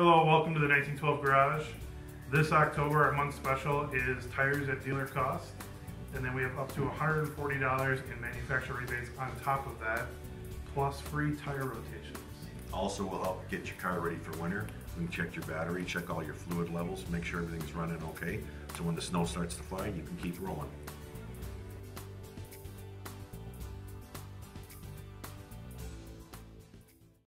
Hello, welcome to the 1912 Garage. This October, our month special is tires at dealer cost, and then we have up to $140 in manufacturer rebates on top of that, plus free tire rotations. Also, will help get your car ready for winter. We can check your battery, check all your fluid levels, make sure everything's running okay. So when the snow starts to fly, you can keep rolling.